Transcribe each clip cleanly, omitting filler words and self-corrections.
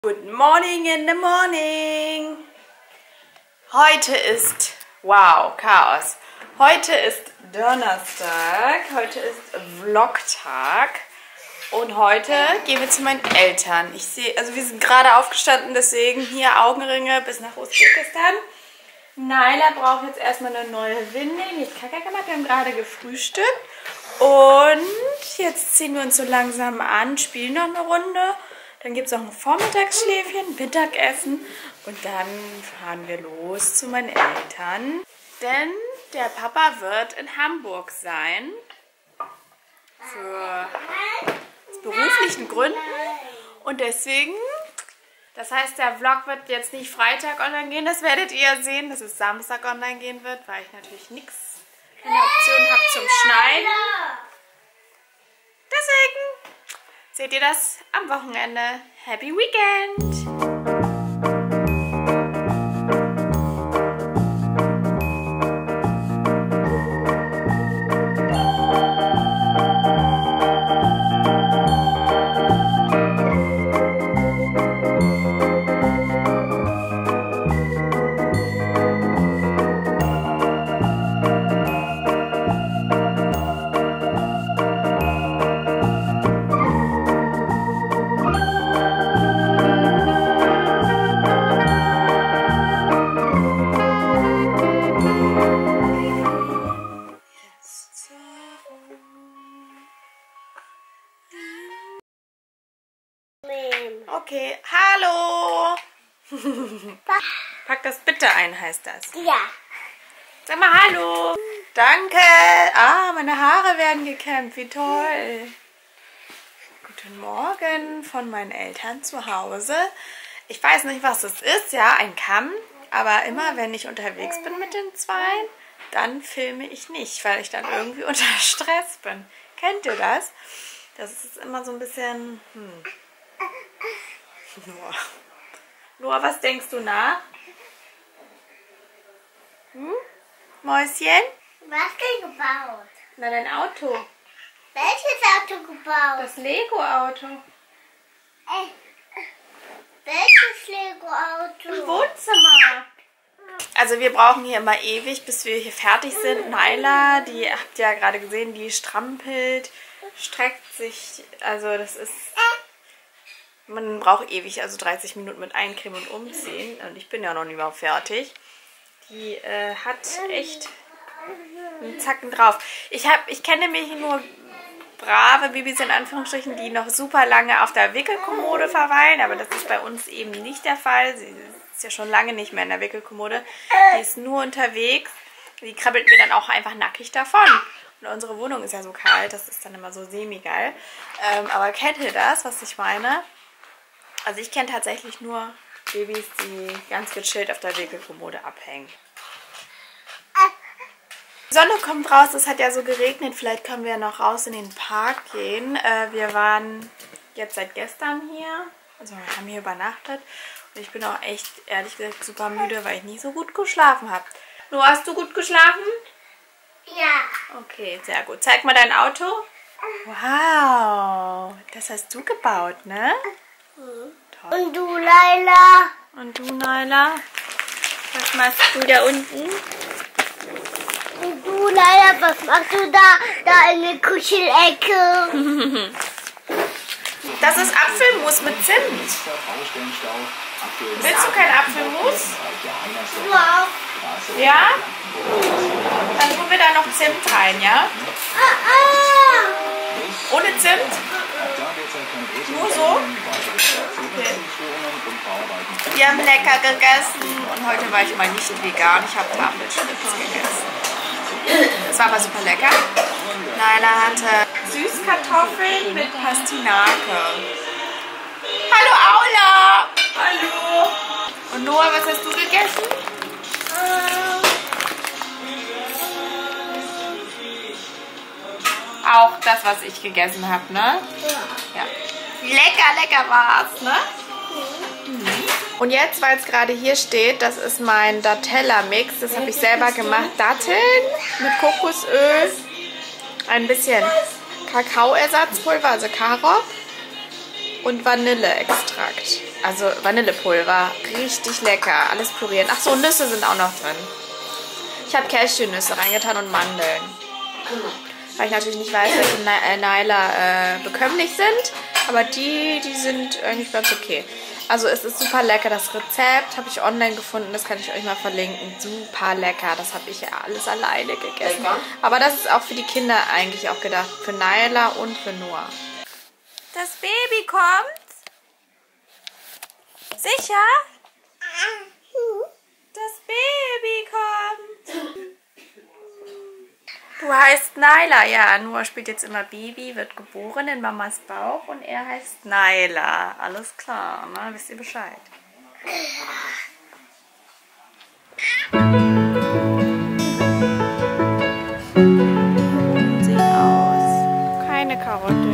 Good morning in the morning. Heute ist, wow, Chaos. Heute ist Donnerstag, heute ist Vlogtag und heute gehen wir zu meinen Eltern. Ich sehe, also wir sind gerade aufgestanden, deswegen hier Augenringe bis nach Usbekistan. Naila braucht jetzt erstmal eine neue Windel. Nicht Kaka gemacht, wir haben gerade gefrühstückt und jetzt ziehen wir uns so langsam an, spielen noch eine Runde. Dann gibt es noch ein Vormittagsschläfchen, Mittagessen und dann fahren wir los zu meinen Eltern. Denn der Papa wird in Hamburg sein, aus beruflichen Gründen. Und deswegen, das heißt, der Vlog wird jetzt nicht Freitag online gehen, das werdet ihr ja sehen, dass es Samstag online gehen wird, weil ich natürlich nichts in der Option habe zum Schneiden. Deswegen seht ihr das am Wochenende. Happy Weekend! Okay, hallo! Pack das bitte ein, heißt das. Ja. Sag mal hallo! Danke! Ah, meine Haare werden gekämmt, wie toll! Guten Morgen von meinen Eltern zu Hause. Ich weiß nicht, was das ist, ja, ein Kamm. Aber immer, wenn ich unterwegs bin mit den Zweien, dann filme ich nicht, weil ich dann irgendwie unter Stress bin. Kennt ihr das? Das ist immer so ein bisschen... Noah, was denkst du nach? Mäuschen? Was denn gebaut? Na, dein Auto. Welches Auto gebaut? Das Lego-Auto. Welches Lego-Auto? Im Wohnzimmer. Also wir brauchen hier immer ewig, bis wir hier fertig sind. Naila, die habt ihr ja gerade gesehen, die strampelt, streckt sich. Also das ist... Man braucht ewig, also 30 Minuten mit Eincremen und Umziehen. Und ich bin ja noch nicht mal fertig. Die hat echt einen Zacken drauf. Ich kenne nämlich nur brave Babys in Anführungsstrichen, die noch super lange auf der Wickelkommode verweilen. Aber das ist bei uns eben nicht der Fall. Sie ist ja schon lange nicht mehr in der Wickelkommode. Die ist nur unterwegs. Die krabbelt mir dann auch einfach nackig davon. Und unsere Wohnung ist ja so kalt, das ist dann immer so semi-geil. Aber kennt ihr das, was ich meine? Also ich kenne tatsächlich nur Babys, die ganz gechillt auf der Wickelkommode abhängen. Die Sonne kommt raus, es hat ja so geregnet. Vielleicht können wir noch raus in den Park gehen. Wir waren jetzt seit gestern hier. Also wir haben hier übernachtet. Und ich bin auch echt, ehrlich gesagt, super müde, weil ich nicht so gut geschlafen habe. Noah, hast du gut geschlafen? Ja. Okay, sehr gut. Zeig mal dein Auto. Wow, das hast du gebaut, ne? Toll. Und du, Laila? Und du, Naila? Was machst du da unten? Und du, Laila, was machst du da in der Kuschelecke? Das ist Apfelmus mit Zimt. Willst du kein Apfelmus? Wow. Ja? Dann tun wir da noch Zimt rein, ja? Ohne Zimt? Nur so? Okay. Wir haben lecker gegessen und heute war ich mal nicht vegan. Ich habe Tafelschnitz gegessen. Das war aber super lecker. Naila hatte Süßkartoffeln mit Pastinake. Hallo Aula! Hallo! Und Noah, was hast du gegessen? Auch das, was ich gegessen habe, ne? Ja. Lecker war's, ne? Und jetzt, weil es gerade hier steht, das ist mein Datella-Mix. Das habe ich selber gemacht. Datteln mit Kokosöl, ein bisschen Kakaoersatzpulver, also Karob und Vanilleextrakt. also Vanillepulver. Richtig lecker. Alles pürieren. Ach so, Nüsse sind auch noch drin. Ich habe Cashewnüsse reingetan und Mandeln. Weil ich natürlich nicht weiß, welche Naila bekömmlich sind. Aber die sind eigentlich ganz okay. Also es ist super lecker. Das Rezept habe ich online gefunden. Das kann ich euch mal verlinken. Super lecker. Das habe ich ja alles alleine gegessen. Lecker. Aber das ist auch für die Kinder eigentlich auch gedacht. Für Naila und für Noah. Das Baby kommt. Sicher? Das Baby kommt. Du heißt Naila. Ja, Noah spielt jetzt immer Baby, wird geboren in Mamas Bauch und er heißt Naila. Alles klar, ne? Wisst ihr Bescheid. Sieht aus. Keine Karotte.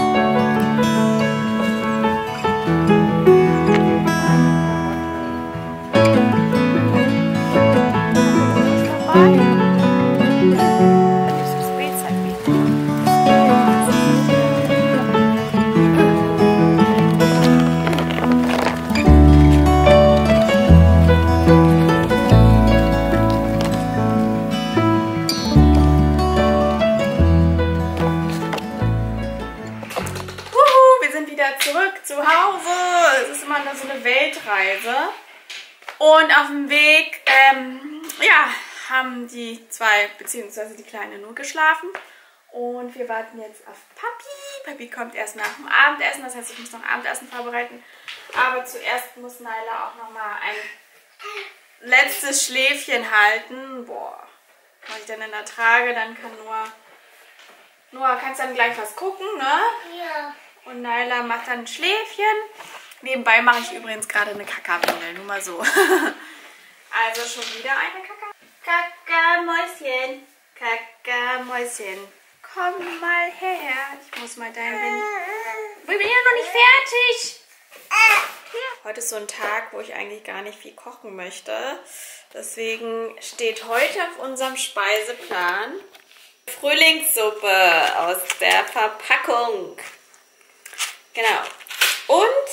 Zurück zu Hause. Es ist immer nur so eine Weltreise. Und auf dem Weg, ja, haben die zwei, beziehungsweise die Kleine nur geschlafen. Und wir warten jetzt auf Papi. Papi kommt erst nach dem Abendessen, das heißt, ich muss noch Abendessen vorbereiten. Aber zuerst muss Naila auch nochmal ein letztes Schläfchen halten. Boah, wenn ich dann in der Trage, dann kann Noah, kannst dann gleich was gucken, ne? Ja. Und Naila macht dann ein Schläfchen. Nebenbei mache ich übrigens gerade eine Kackerwindel, nur mal so. Also schon wieder eine Kackermäuschen. Kackermäuschen. Komm mal her. Ich muss mal dein Wind. Wir sind ja noch nicht fertig. Heute ist so ein Tag, wo ich eigentlich gar nicht viel kochen möchte. Deswegen steht heute auf unserem Speiseplan Frühlingssuppe aus der Verpackung. Genau. Und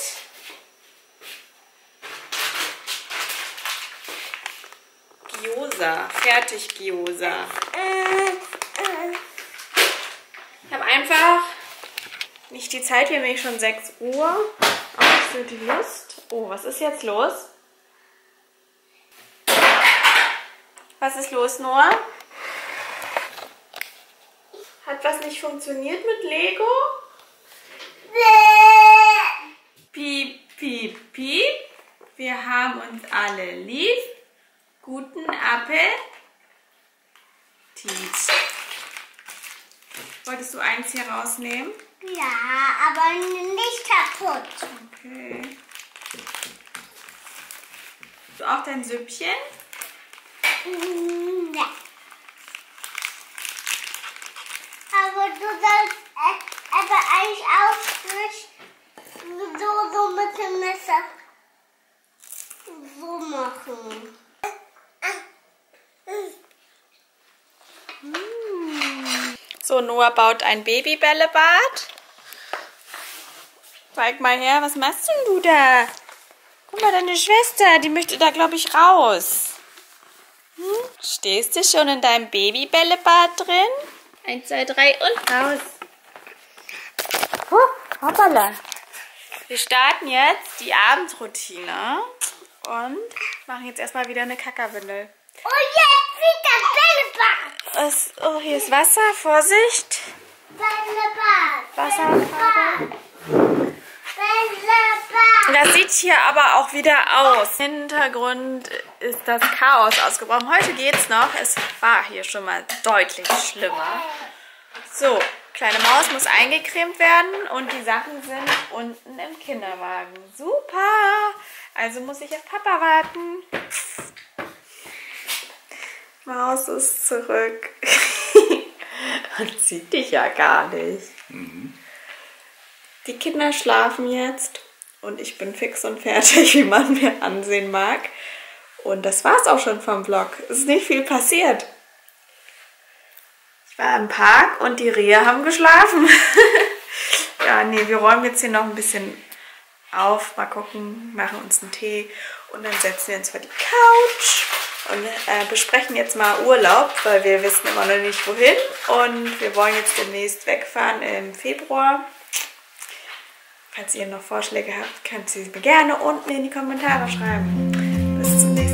Gyoza, Fertig-Gyoza. Ich habe einfach nicht die Zeit, wir haben nämlich schon 6 Uhr. Aber ich habe die Lust. Oh, was ist jetzt los? Was ist los, Noah? Hat was nicht funktioniert mit Lego? Piep, piep, piep. Wir haben uns alle lieb. Guten Appetit. Wolltest du eins hier rausnehmen? Ja, aber nicht kaputt. Okay. Du auch dein Süppchen? Ja. Aber du sollst aber eigentlich auch frisch so mit dem Messer so machen. So, Noah baut ein Babybällebad. Zeig mal her, was machst denn du da? Guck mal, deine Schwester, die möchte da, glaube ich, raus. Stehst du schon in deinem Babybällebad drin? 1, 2, 3 und raus. Hoppala. Wir starten jetzt die Abendroutine und machen jetzt erstmal wieder eine Kackerwindel. Und jetzt wieder Bällebad. Oh, hier ist Wasser. Vorsicht. Bällebad. Wasser. Bällebad. Das sieht hier aber auch wieder aus. Im Hintergrund ist das Chaos ausgebrochen. Heute geht's noch. Es war hier schon mal deutlich schlimmer. So, kleine Maus muss eingecremt werden und die Sachen sind unten im Kinderwagen. Super! Also muss ich auf Papa warten. Maus ist zurück. Man sieht dich ja gar nicht. Die Kinder schlafen jetzt und ich bin fix und fertig, wie man mir ansehen mag. Und das war's auch schon vom Vlog. Es ist nicht viel passiert. Ich war im Park und die Rehe haben geschlafen. Ja, nee, wir räumen jetzt hier noch ein bisschen auf, mal gucken, machen uns einen Tee und dann setzen wir uns vor die Couch und besprechen jetzt mal Urlaub, weil wir wissen immer noch nicht wohin und wir wollen jetzt demnächst wegfahren im Februar. Falls ihr noch Vorschläge habt, könnt ihr sie mir gerne unten in die Kommentare schreiben. Bis zum nächsten Mal.